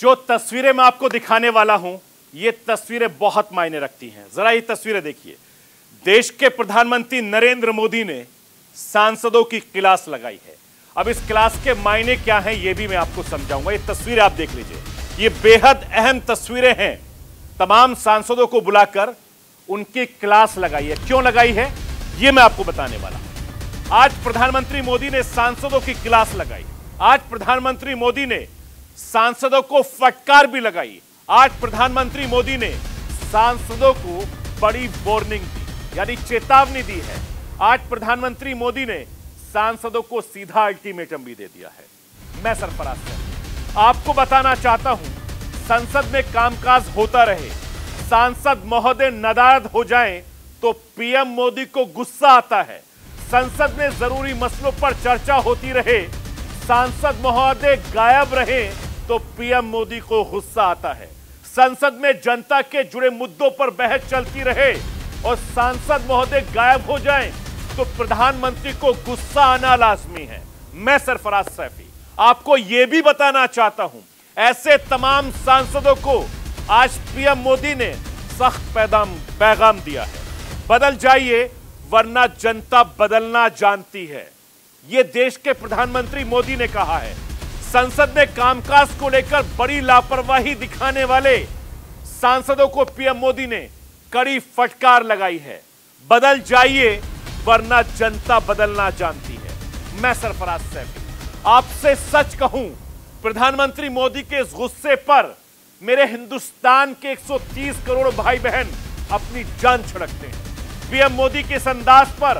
जो तस्वीरें मैं आपको दिखाने वाला हूं, ये तस्वीरें बहुत मायने रखती हैं। जरा ये तस्वीरें देखिए। देश के प्रधानमंत्री नरेंद्र मोदी ने सांसदों की क्लास लगाई है। अब इस क्लास के मायने क्या हैं, ये भी मैं आपको समझाऊंगा। ये तस्वीरें आप देख लीजिए, ये बेहद अहम तस्वीरें हैं। तमाम सांसदों को बुलाकर उनकी क्लास लगाई है। क्यों लगाई है, ये मैं आपको बताने वाला हूं। आज प्रधानमंत्री मोदी ने सांसदों की क्लास लगाई। आज प्रधानमंत्री मोदी ने सांसदों को फटकार भी लगाई। आज प्रधानमंत्री मोदी ने सांसदों को बड़ी वार्निंग दी, यानी चेतावनी दी है। आज प्रधानमंत्री मोदी ने सांसदों को सीधा अल्टीमेटम भी दे दिया है। मैं सरफराज सिंह आपको बताना चाहता हूं, संसद में कामकाज होता रहे, सांसद महोदय नाराज हो जाएं तो पीएम मोदी को गुस्सा आता है। संसद में जरूरी मसलों पर चर्चा होती रहे, सांसद महोदय गायब रहे तो पीएम मोदी को गुस्सा आता है। संसद में जनता के जुड़े मुद्दों पर बहस चलती रहे और सांसद महोदय गायब हो जाएं तो प्रधानमंत्री को गुस्सा आना लाजमी है। मैं सरफराज सैफी आपको यह भी बताना चाहता हूं, ऐसे तमाम सांसदों को आज पीएम मोदी ने सख्त पैगाम दिया है। बदल जाइए वरना जनता बदलना जानती है, यह देश के प्रधानमंत्री मोदी ने कहा है। संसद में कामकाज को लेकर बड़ी लापरवाही दिखाने वाले सांसदों को पीएम मोदी ने कड़ी फटकार लगाई है। बदल जाइए वरना जनता बदलना जानती है। मैं सरफराज सैफी आपसे सच कहूं, प्रधानमंत्री मोदी के इस गुस्से पर मेरे हिंदुस्तान के 130 करोड़ भाई बहन अपनी जान छिड़कते हैं। पीएम मोदी के इस अंदाज पर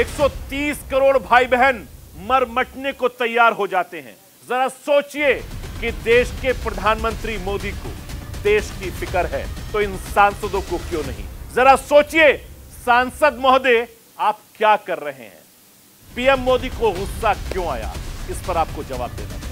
130 करोड़ भाई बहन मर मटने को तैयार हो जाते हैं। जरा सोचिए कि देश के प्रधानमंत्री मोदी को देश की फिक्र है तो इन सांसदों को क्यों नहीं। जरा सोचिए सांसद महोदय आप क्या कर रहे हैं, पीएम मोदी को गुस्सा क्यों आया, इस पर आपको जवाब देना है।